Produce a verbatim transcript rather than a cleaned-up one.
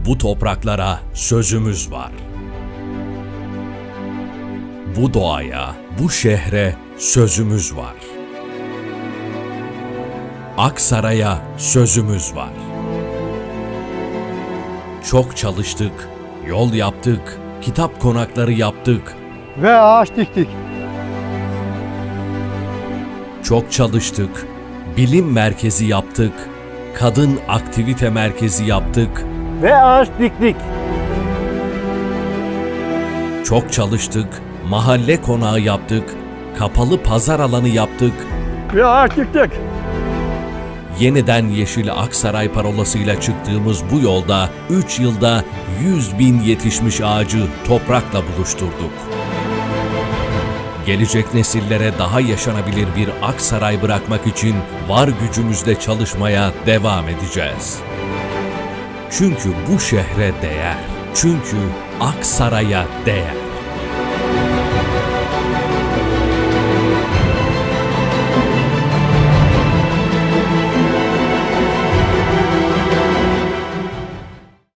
Bu topraklara sözümüz var. Bu doğaya, bu şehre sözümüz var. Aksaray'a sözümüz var. Çok çalıştık, yol yaptık, kitap konakları yaptık. Ve ağaç diktik. Çok çalıştık, bilim merkezi yaptık, kadın aktivite merkezi yaptık. Ve ağaç diktik. Çok çalıştık, mahalle konağı yaptık, kapalı pazar alanı yaptık. Ve ağaç diktik. Yeniden Yeşil Aksaray parolasıyla çıktığımız bu yolda üç yılda yüz bin yetişmiş ağacı toprakla buluşturduk. Gelecek nesillere daha yaşanabilir bir Aksaray bırakmak için var gücümüzle çalışmaya devam edeceğiz. Çünkü bu şehre değer. Çünkü Aksaray'a değer.